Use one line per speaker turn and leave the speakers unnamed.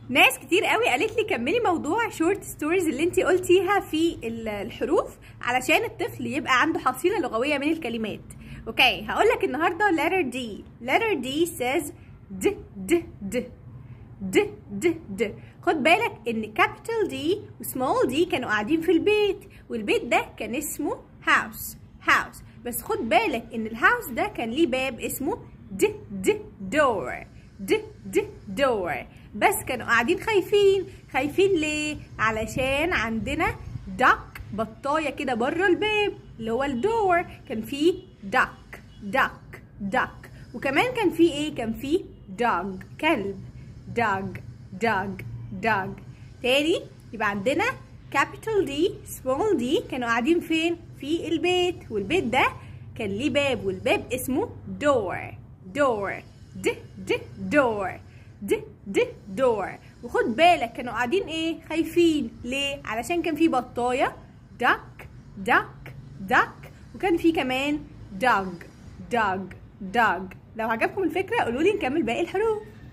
ناس كتير قوي قالت لي كملي موضوع شورت ستوريز اللي انتي قلتيها في الحروف علشان الطفل يبقى عنده حصيلة لغوية من الكلمات. اوكي، هقولك النهاردة letter D. letter D says د د د د د د. خد بالك ان capital D و small d كانوا قاعدين في البيت، والبيت ده كان اسمه house. بس خد بالك ان الهاوس ده كان ليه باب اسمه د د door. د د door. بس كانوا قاعدين خايفين ليه؟ علشان عندنا duck، بطايه كده بره الباب اللي هو الدور، كان فيه duck. وكمان كان فيه ايه؟ كان فيه dog، كلب. dog. تاني يبقى عندنا capital D small d كانوا قاعدين فين؟ في البيت، والبيت ده كان ليه باب، والباب اسمه door. د door. وخد بالك كانوا قاعدين ايه؟ خايفين ليه؟ علشان كان في بطايه duck. وكان في كمان dog. لو عجبكم الفكره قولولي نكمل باقي الحروف.